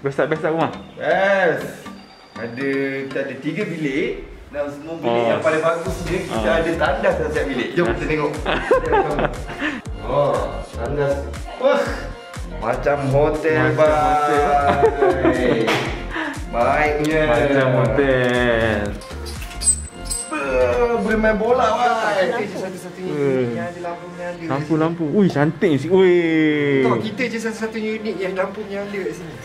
Best rumah? Yes. Kita ada 3 bilik. Dan semua bilik yang paling bagus dia, kita ada tandas dalam setiap bilik. Jom kita tengok. Tandas. Macam hotel, bye. Baiknya. Macam hotel. Bermain bola, bye. Satu-satunya yang ada lampunya ada. Lampu. Ui, cantik sih. Ui. Kita je satu-satunya unit yang lampunya ada kat sini.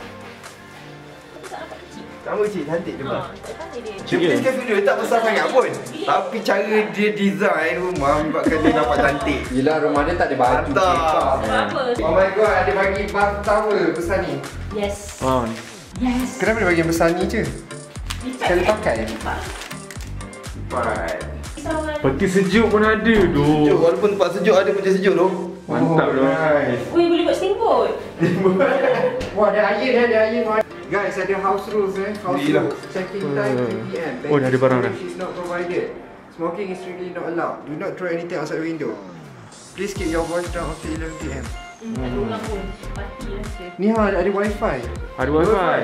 Sama cik, cantik dia. Dia Dia tak besar sangat pun. Tapi cara dia design rumah menyebabkan dia nampak cantik. Yelah, rumah dia tak ada batu. Mantap. Oh my god, ada bagi bath towel besar ni. Yes. Yes. Kenapa dia bagi yang besar ni je? Sekali pakai? Lipat. Peti sejuk pun ada tu. Sejuk, walaupun tempat sejuk ada macam sejuk tu. Mantap tu. Ui, boleh buat steamboat. Wah, ada air. Guys, ada house rules House rules. Check-in time 3 PM. Oh, dah ada barang dah. Is not provided. Smoking is strictly not allowed. Do not throw anything outside the window. Please keep your voice down after 11 PM. Tak ada orang pun. Party lah. Ni ada wifi. Ada wifi.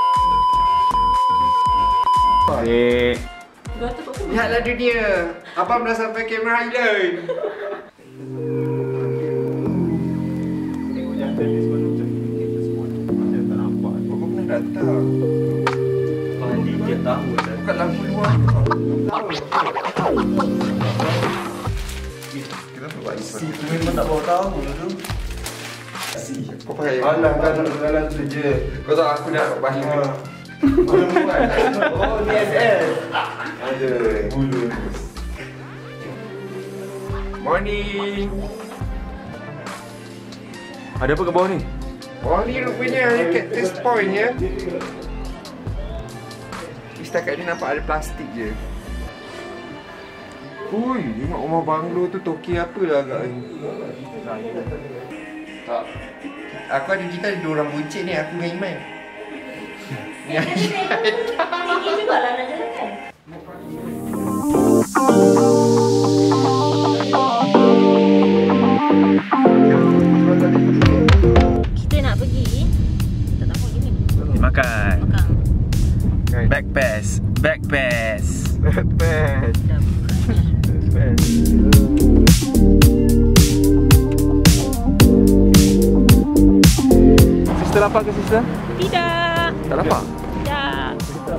Lihatlah dunia. Abang dah sampai kamera Highland. Datang. Mandi tiap tahun dah. Bukan lampu luar. Kenapa buat isi? Tu memang tak bawa tahu tu. Kau pakai Alah kan dalam tu je. Kau tahu aku nak bagi. Oh, ni SS. Ada bulu. Morning. Ada apa kat bawah ni? Oh, ni rupanya Cactus Point ya. Setakat ni nampak ada plastik je. Ui, tengok rumah banglo tu toki apa lah agak ni. Tak. Aku ada cerita ada 2 orang buncit ni, aku dengan Iman. Tinggi juga lah nak jalan kan. Kita nak pergi. Tak tahu gini. Makan. Backpass. Sister lapar ke sister? Tidak. Tak lapar? Tidak.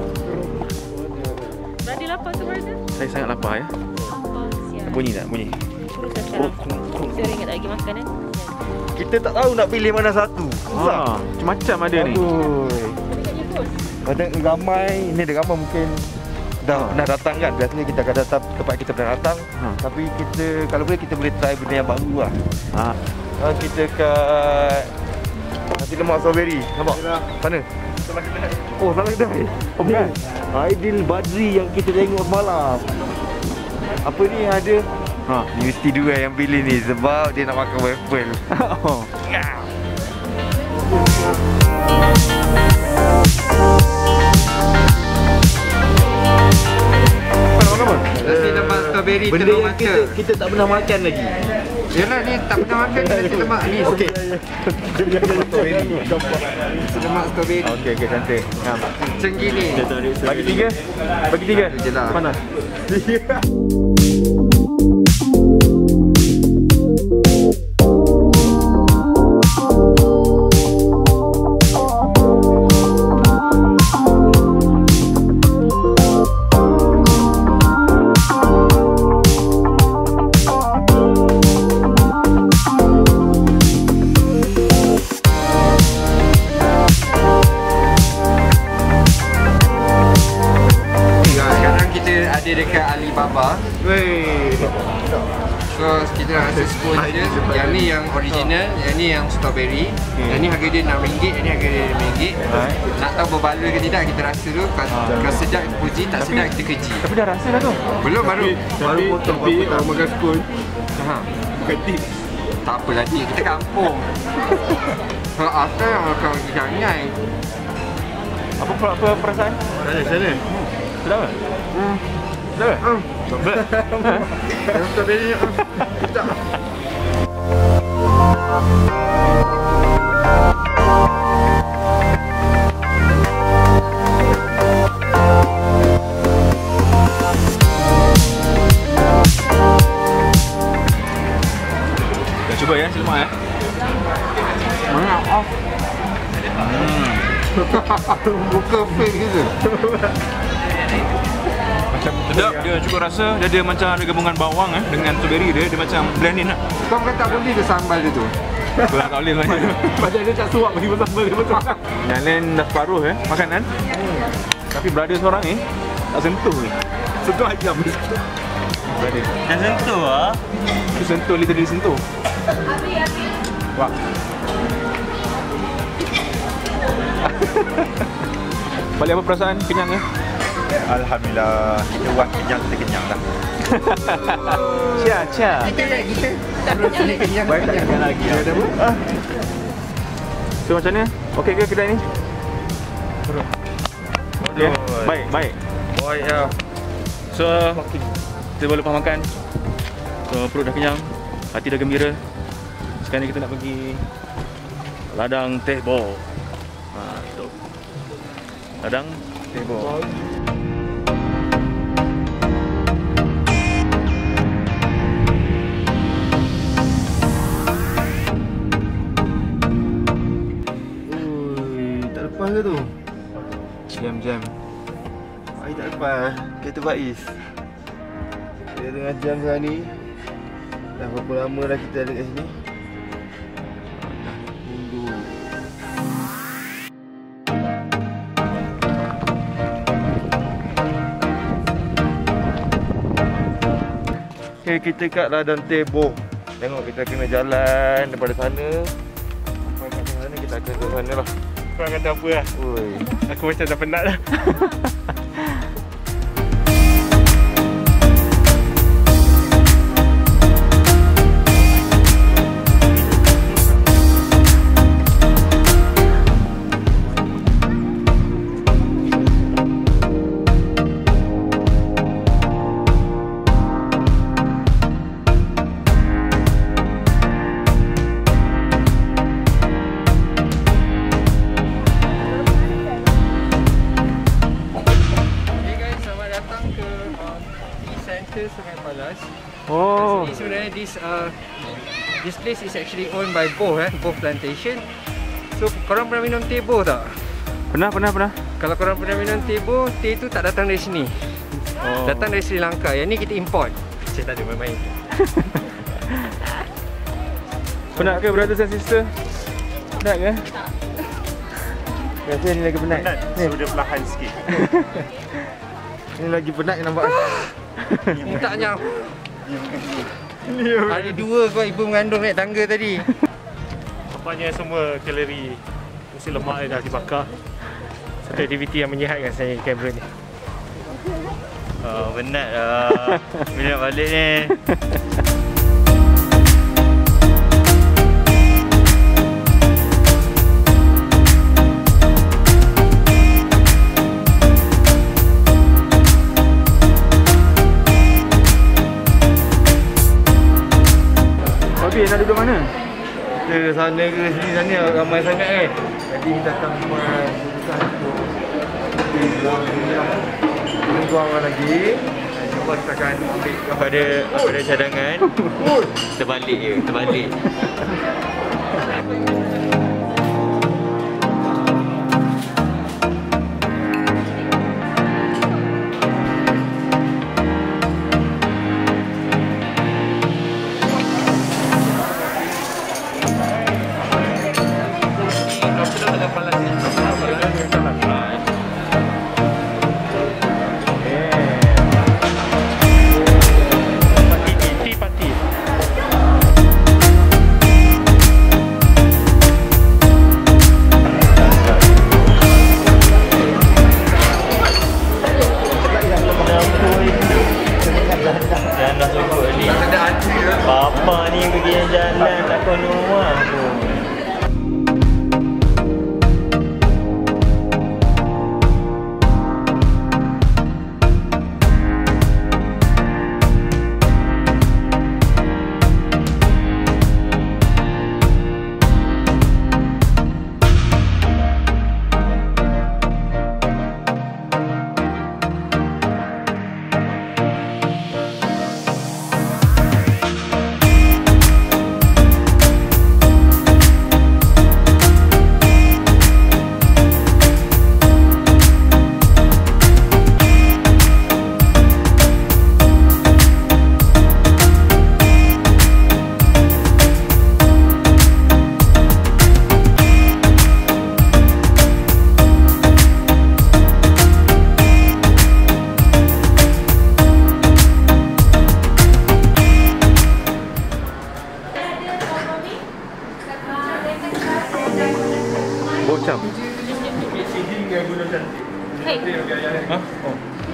Berada lapar ke berada? Saya sangat lapar ya. Lapar siap. Bunyi tak? Bunyi. Kurus dah sekarang. Saya ingat tak lagi makan kan? Kita tak tahu nak pilih mana satu. Macam-macam ada ni. Ada ramai, ni ada ramai mungkin dah datang kan. Biasanya kita akan datang tempat kita pernah datang. Tapi kita kalau boleh kita boleh try benda yang baru lah. Kita kat nasi lemak strawberry. Nampak? Sana? Oh, salah kedai. Oh, bukan. Aidilbadri yang kita tengok semalam. Apa ni ada? Mesti dua yang pilih ni sebab dia nak makan waffle. Nasi lemak strawberry benda telur yang mata. kita tak pernah makan lagi. Yalah ni tak pernah makan nasi lemak ni. Okey. Nasi lemak strawberry. Okey, cantik. Macam gini. Bagi 3. Bagi 3. Je lah. Panas. Dekat Alibaba. So kita nak rasa spoon je. Yang ni yang original, yang ni yang strawberry. Yang ni harga dia RM6, yang ni harga dia RM5. Nak tahu berbaloi ke tidak kita rasa dulu. Kalau sedap kita puji, tak sedap kita keji. Tapi dah rasa dah tu. Belum baru potong tapi orang makan spoon. bukan tip. Tak apalah tip, kita kampung. Asal yang makan jangan. Apa perasaan? Sana. Sedap tak? Sedap tak? Yang strawberry sedap. Buka fake gitu. Sedap, dia cukup rasa. Dia ada macam ada gabungan bawang dengan strawberry dia macam blend in lah. Kau kata boleh ke sambal dia tu? Belah tak boleh macam macam dia tak suap bagi sambal dia betul. Yang lain dah separuh makanan. Tapi brother seorang ni tak sentuh ni. Sentuh ayam ni. Brother. Dah sentuh ah. Tu sentuh literally sentuh. Wah. Balik apa perasaan? Kenyang ya? Alhamdulillah, kita buat kenyang, kita kenyang dah. Cia. Kita terus ni kenyang. Baik tak kenyang lagi. Ada apa? So macam mana? Okey ke kedai ni? Ya. Baik. Baik ya. So kita boleh lepas makan. So perut dah kenyang, hati dah gembira. Sekarang ni kita nak pergi ladang teh boh. Itu. Ladang teh boh. Tak lepas ke tu? Jam. Air tak lepas. Kereta Faiz. Dia tengah jam sekarang ni. Dah berapa lama dah kita ada kat sini? Tunggu. Okay, kita kat ladang teh boh. Tengok kita kena jalan daripada sana. Sampai kat sana kita akan ke sana lah. Korang kata apa lah? Oi. Aku macam dah penat dah. Oh. Sebenarnya this place is actually owned by Boh Boh Plantation. So korang pernah minum teh boh tak? Pernah. Kalau korang pernah minum teh boh, teh tu tak datang dari sini. Datang dari Sri Lanka. Yang ni kita import. Saya tak ada main-main. Penat ke brothers and sister? Penat ke? Rasa ni lagi penat. Ni sudah perlahan sikit. Ni lagi penat nampak. Mintaknya. Hari 2 kau ibu mengandung naik tangga tadi. Nampaknya semua kalori mesti lemak dah dibakar. Satu aktiviti yang menyihatkan saya kamera ni. Penat lah. Bila nak balik ni. Nak duduk mana? Kita sana ke sini sana ramai sangat kan. Jadi kita akan buat tunggu orang lagi. Cuba kita akan ambil kepada cadangan. Kita balik je, kita balik. Bapa ni pergi jalan tak kono rumah pun. Bocam. Hey. Hah? Oh.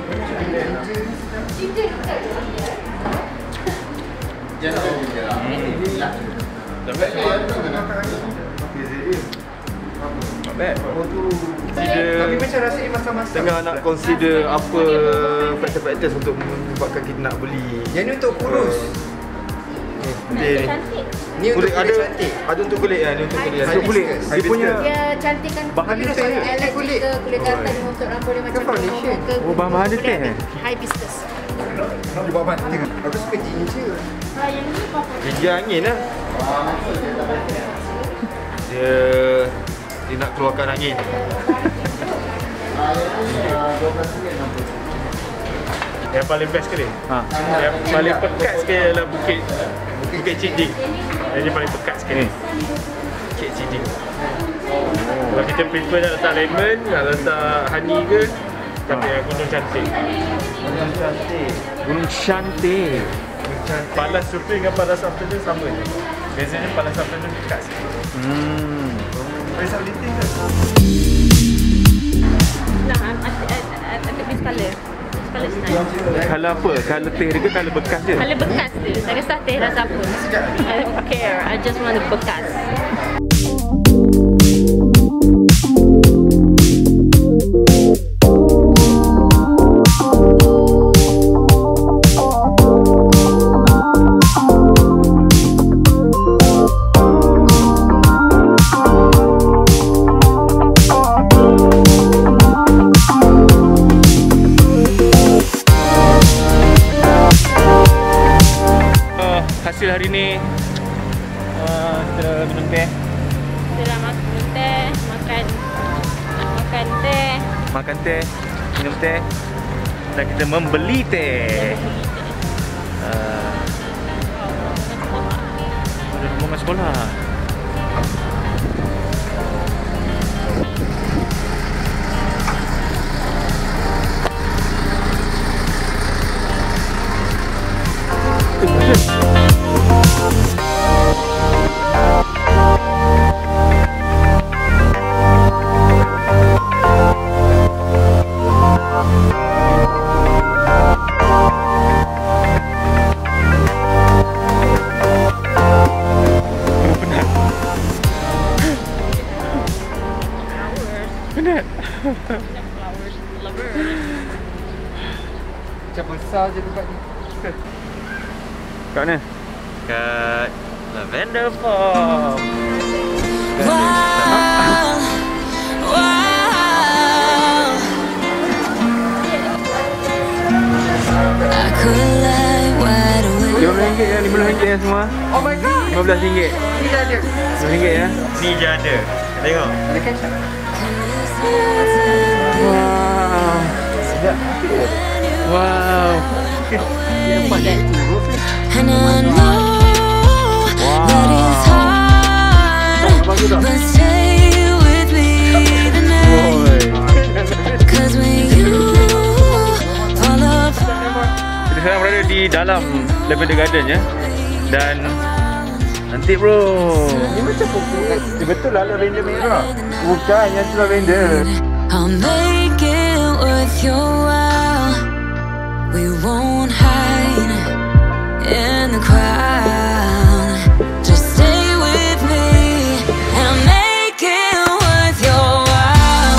Not bad. Tapi macam rasa dia masak-masak. Tengah nak consider apa faktor-faktor untuk menyebabkan kita nak beli. Yang ni untuk kurus. Ni. Cantik. Ni untuk Kulit kulit ada, cantik. ada untuk kulit kan, ni untuk kulit. Untuk kulit. Dia punya Dia cantikkan bahan dia teh. Allergic kulit. ke kulit gatal untuk rambut dia macam foundation. ke Oh, bahan-bahan dia teh. hibiscus. Dia buat mata. Aku suka ginger. Yang ni apa? Gigi angin lah. Dia nak keluarkan angin. Yang paling best sekali. Yang paling pekat sekali adalah Bukit Ciding. Yang paling pekat sekali. Bukit Ciding. Kalau kita prefer nak letak lemon, nak letak honey ke, tapi yang Gunung Cantik. Gunung Cantik. Palas surfing dengan palas afternoon sama je. Bezanya palas afternoon dekat sikit. Risau liting ke? Nah, I think this colour. This colour is nice. Kalau apa? Kalau teh dia ke kalau bekas je? Colour bekas dia. Tak kisah teh rasa apa. I don't care. I just want the bekas. Hasil hari ni kita minum teh, Kita dah makan teh, makan teh, minum teh dan kita membeli teh. Ada rombongan sekolah. Macam besar je tempat ni. Kat mana? Kat Lavender Farm. RM15 ya, RM15 ya semua. Oh my god. RM15. Ni dah ada. RM15 ya. Ni je ada. Tengok. Ada kecap. Wow. Sedap. Wow. Nampak dia turut ni. And I know that it's hard, but stay with me tonight. Cause when you fall apart. Kita sekarang berada di dalam Lavender Garden ya. Dan nanti bro. Ni macam pokok. Dia betul lah lavender merah. Bukan yang tu lavender. I'll make it worth your while. We won't hide in the crowd. Just stay with me and I'll make it worth your while.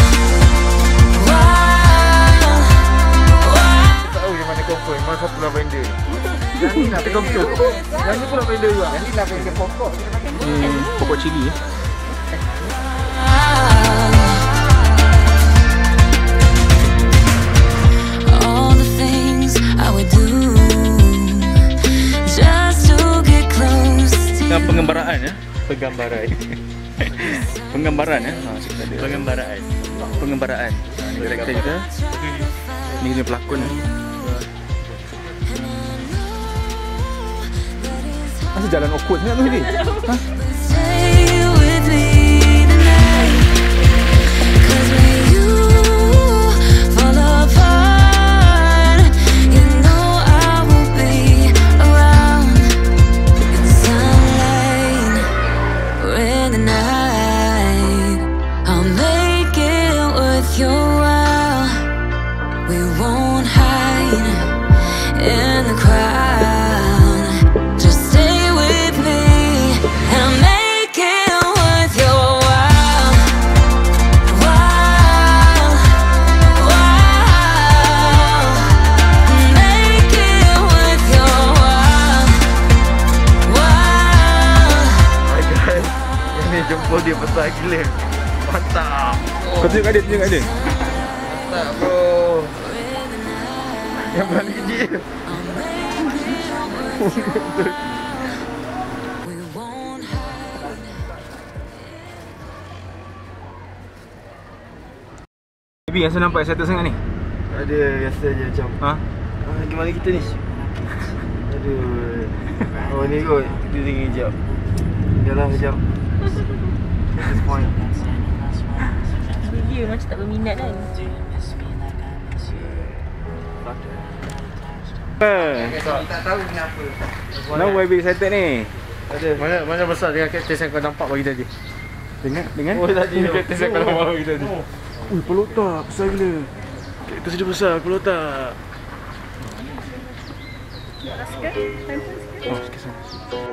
Tak tahu yang mana confirm. Mana satu lavender. Yang ni lah lavender. Yang ni pun lavender juga. Yang ni lavender pokok. Pokok cili ya. All the things I would do just to get close to you. Pengembaraan ya. Penggambaran. Penggambaran ya. Pengembaraan. Pengembaraan. Director kita. Ni dia pelakon ya. Masih jalan awkward sangat tu ni. Ha? Stay with me tonight. Cause when you fall apart, you know I will be around. In sunlight or in the night, I'll your wow. We won't hide in the crowd. Just stay with me and make it worth your while. While, while. Make it worth your while. While. Hai guys, ini jempol dia besar gila. Mantap. Kau tunjuk kat dia, tunjuk kat dia. Mantap bro. Yang balik je. We won't hide. Baby, yang saya nampak excited sangat ni. Ada rasa je macam gimana kita ni? Aduh. Oh ni kot. Dia tinggi sekejap. Yalah sekejap. Cactus Point. Dia macam tak berminat kan. Tak tahu kenapa. Kenapa baby excited ni? Mana besar dengan cactus yang kau nampak bagi tadi? Dengan? Oh tadi Cactus yang kau nampak bagi tadi. Ui, pelotak besar gila. Cactus dia besar, pelotak. Oh, sikit sana.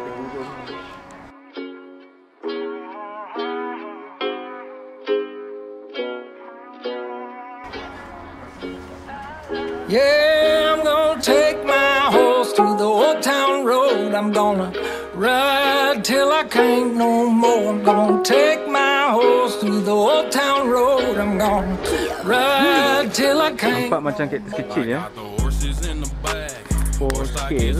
Yeah, I'm gonna take my horse through the old town road. I'm gonna ride till I can't no more. I'm gonna take my horse through the old town road. I'm gonna ride till I can't. Nampak macam cactus kecil ya. 4 scale.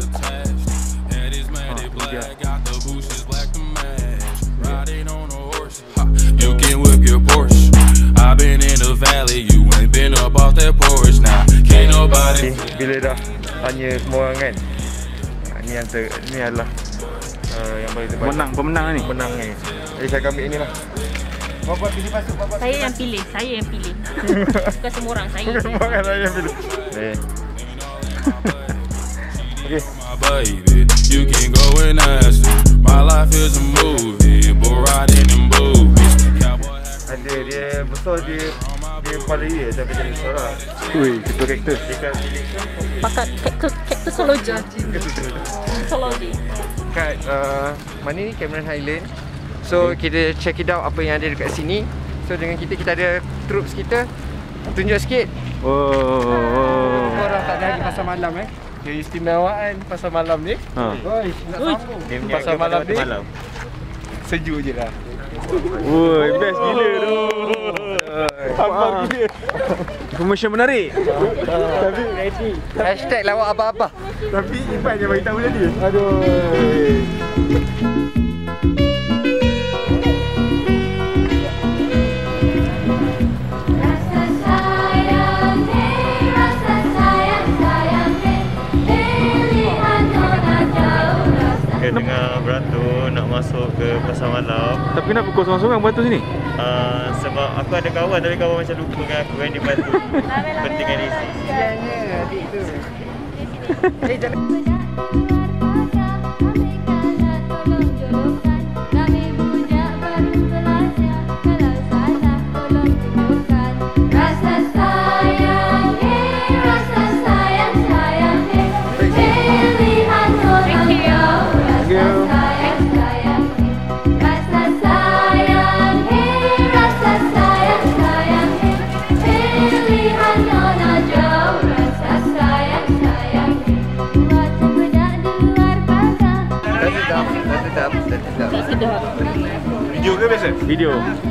You can whip your Porsche. I've been in the valley, you ain't been up off that porch now. Can't nobody. Bila dah tanya semua orang kan, ni adalah yang paling terbaik. Pemenang ni. Menang ni. Jadi saya ambil ni lah. Bapak pilih pasuk, bapak. Saya yang pilih. Bukan semua orang, saya. Bukan semua orang saya yang pilih. Okay. My baby, you can go and ask her. My life is a movie, but riding in movies. Ada dia besar dia kepala dia tapi dia besar lah. Ui, ketua cactus. Pakat cactusology. Cactusology. Kat mana ni? Cameron Highland. So kita check it out apa yang ada dekat sini. So dengan kita ada troops kita. Tunjuk sikit. Oh. Orang tak ada lagi pasar malam Keistimewaan pasar malam ni. Oi, nak sambung. Pasar malam ni. Sejuk je lah. Woi, best gila tu. Hambar gila. Information menarik. Tapi ready. Hashtag lawak apa-apa. Tapi Ipan yang bagi tahu tadi. Aduh. Dengan beratur nak masuk ke pasar malam. Tapi kenapa kau seorang-seorang beratur sini? Sebab aku ada kawan tapi kawan macam lupa dengan aku kan dia bantu. Pentingkan isi. Adik tu. Video ke biasa? Video.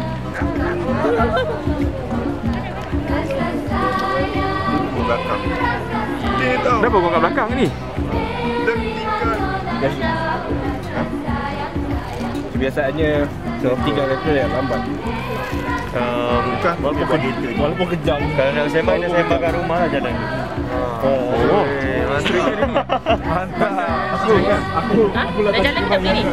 Belakang. Kenapa kau kat belakang ni? Kebiasaannya tinggal kereta yang lambat. Bukan Walaupun kejam. Kalau nak sembang kat rumah lah jalan. Mantap. Aku dah jalan kat sini.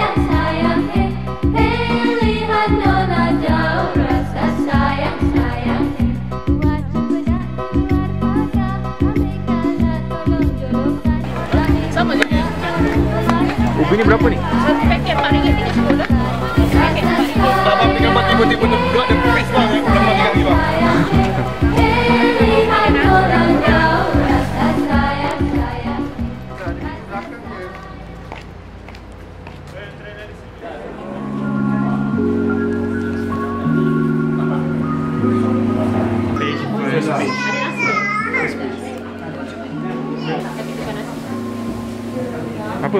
Sama je. Ubi ni berapa ni? Satu paket RM4.30 sekolah. Paket RM4. Abang tinggal mati tiba-tiba duduk ada pes bang. Lemah tinggal ni bang.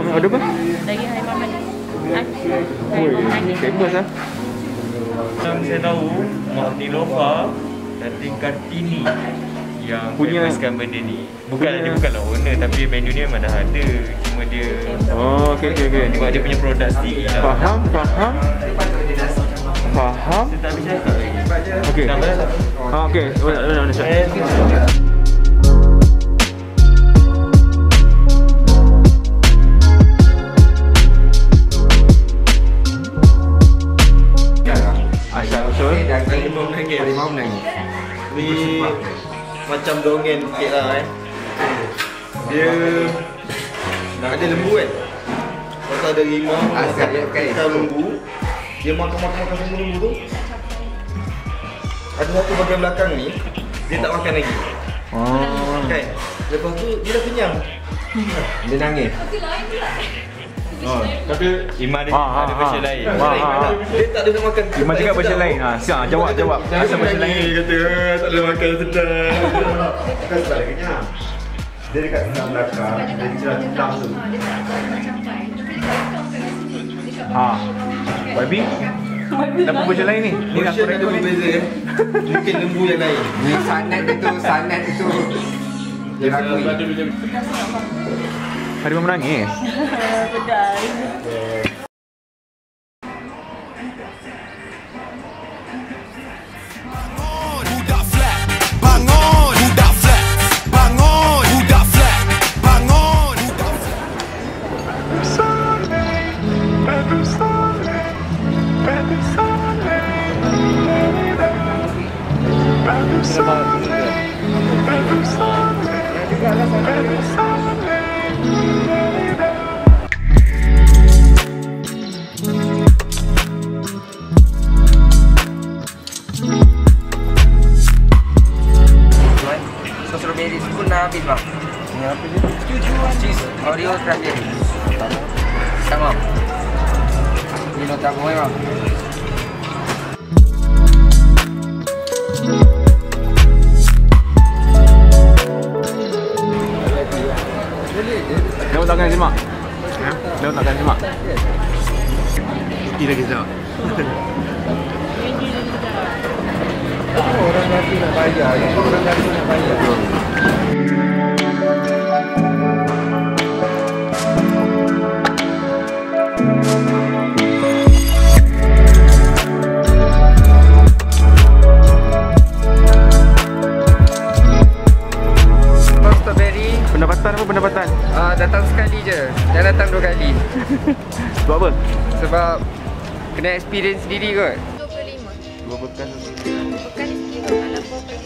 Ada apa? Daging harimau manis. Oi, famous lah. Yang saya tahu, Mak Nilofa dan tingkat Tini yang Punya- famouskan benda ni. Dia bukanlah owner, tapi menu ni memang dah ada. Cuma dia Oh, okey. buat dia punya produk sendiri lah. Faham. Saya tak boleh cakap lagi. Okey. Okey. Mana Syed? Asal usul Harimau menangis. Ni macam dongeng sikit lah Dia ada lembu kan. Lepas ada rimau, ada lembu. Dia makan semua lembu tu. Ada satu bahagian belakang ni dia tak makan lagi. Kan? Lepas tu dia dah kenyang. Dia nangis. Tapi Iman dia ada version lain. Dia tak ada nak makan. Iman cakap version lain. Siap, jawab. Asal version lain ni? Kata tak ada makan sedap. Kan sebab dia kenyang. Dia dekat sebelah belakang, dia jelas hitam tu. Baby? Kenapa version lain ni? Ni aku Version dia record ni. berbeza. Mungkin lembu yang lain. Ni sanad itu. Dia akui. Harimau menangis. Budak flat, bangun. Budak flat, bangun. Budak flat, bangun. So strawberries pun dah habis bang. Ni apa dia? Cheese Oreo strawberry. Sama. Ni nota boy bang. Daun takkan simak. Daun takkan simak. Sikit lagi sekejap. Orang kata nak bayar, orang kata nak bayar. Strawberry Pendapatan? datang sekali je. Dah datang 2 kali. Sebab apa? Sebab kena experience sendiri kot. 25. Dua bekas. Bukan ni kilo kalau bawa pergi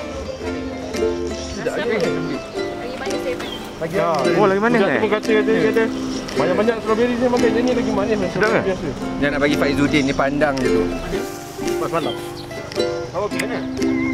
Tidak ada. Lagi banyak saya bagi. Lagi Oh, lagi manis Budak tu pun kata banyak-banyak strawberry saya makan ni lagi manis lah. Sedap ke? Biasa. Dia nak bagi Faizuddin ni pandang je tu. Pas malam. Awak pergi mana?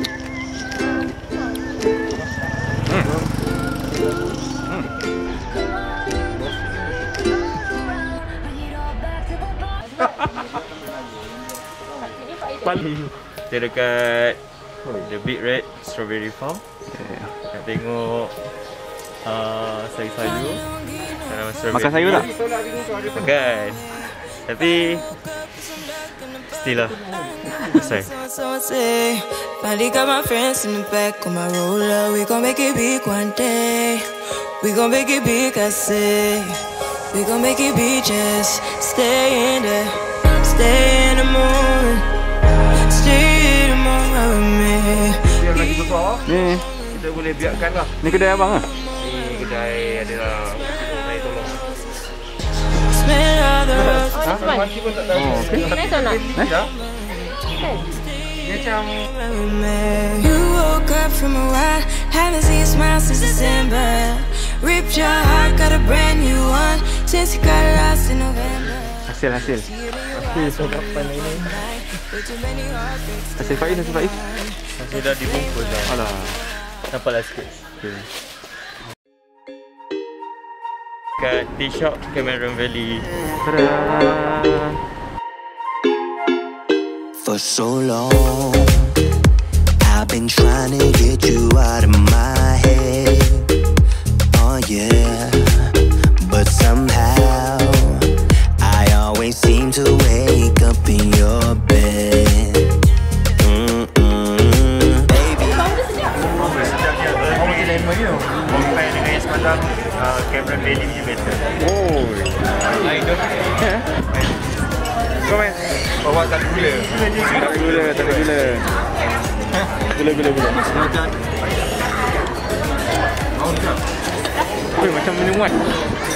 Balik. Kita dekat The Big Red Strawberry Farm. Nak tengok sayur-sayur. Tanaman strawberry. Makan sayur tak? Makan. Tapi still lah. Selesai. Balik got my friends in the back of my roller. We gon' make it big one day. We gon' make it big, I say. We gon' make it big, just stay in there. Stay in the moon. Stay in the moon with me. Yang lagi besar, Ni. kita boleh biarkan lah. Ni kedai abang ah? Ni kedai adalah saya tolong. Smell all the rose. Oh, this one. Maki pun tak tahu. Nice or not? Ya. Dia macam You woke up from a while, haven't seen you smile since December. Ripped your heart, got a brand new one since you got lost in November. Hasil. Hasil sodapan ini. Hasil Faiz. Masih dah dibungkus dah. Alah. Nampaklah sikit. Kat tea shop Cameron Valley. Tada. For so long, I've been trying to get you out of my head. Oh yeah, but somehow gula, tak ada gula. Gula. Oi, macam minuman.